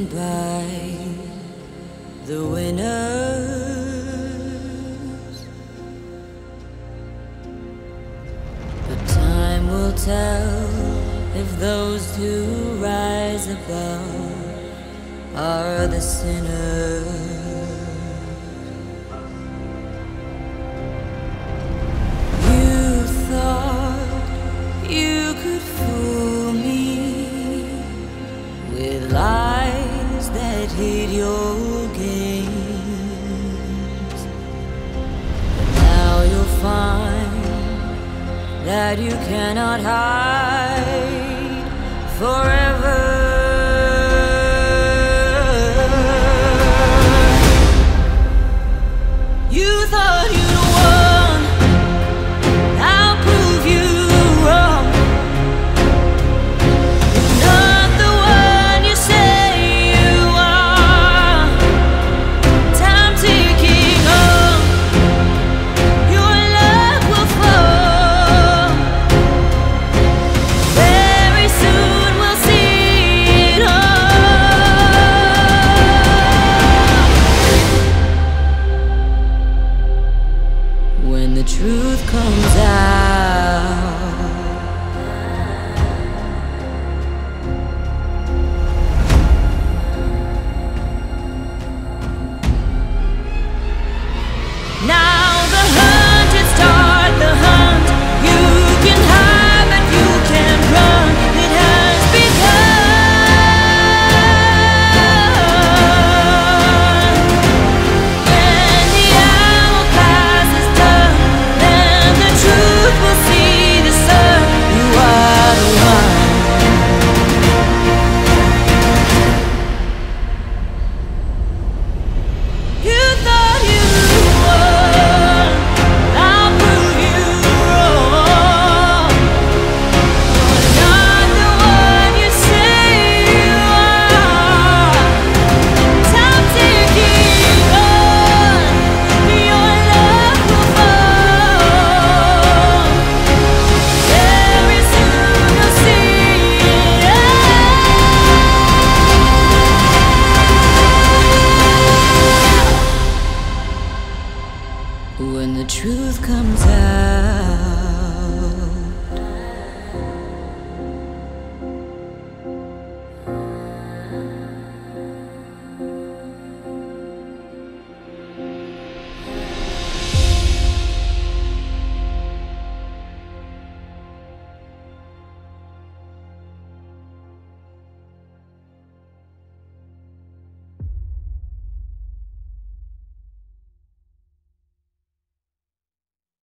by the winners. But time will tell if those who rise above are the sinners. You thought you could fool me with lies that hid your games, but now you'll find that you cannot hide forever. You thought you'd won, I'll prove you wrong. You're not the one you say you are. Time ticking on, your luck will fall. Very soon we'll see it all. When the truth comes out, now the hunters start the hunt. You can hide but you can't run. It has begun. When the hourglass is done, then the truth will see the sun. You are the one. You thought you won, I'll prove you wrong. You're not the one you say you are. Time ticking on, your luck will fall. Very soon you'll see it. When the truth comes out.